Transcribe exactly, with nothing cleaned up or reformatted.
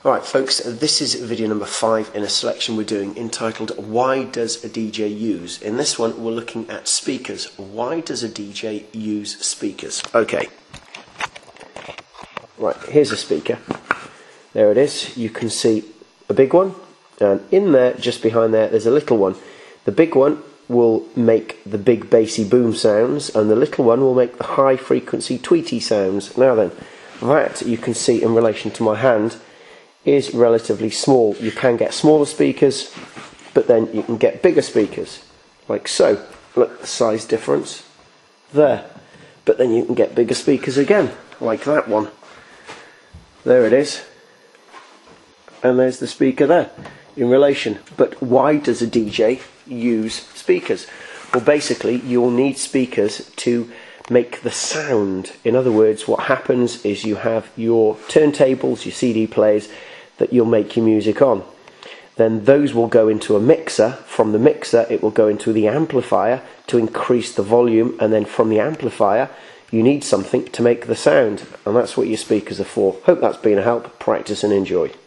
Alright folks, this is video number five in a selection we're doing entitled Why Does a D J Use? In this one we're looking at speakers. Why does a D J use speakers? Okay. Right, here's a speaker. There it is. You can see a big one, and in there, just behind there, there's a little one. The big one will make the big bassy boom sounds, and the little one will make the high frequency tweety sounds. Now then, that you can see in relation to my hand is relatively small. You can get smaller speakers, but then you can get bigger speakers, like so. Look at the size difference there. But then you can get bigger speakers again, like that one. There it is. And there's the speaker there in relation. But why does a D J use speakers? Well, basically you'll need speakers to make the sound. In other words, what happens is you have your turntables, your C D players that you'll make your music on. Then those will go into a mixer. From the mixer it will go into the amplifier to increase the volume, and then from the amplifier you need something to make the sound, and that's what your speakers are for. Hope that's been a help. Practice and enjoy.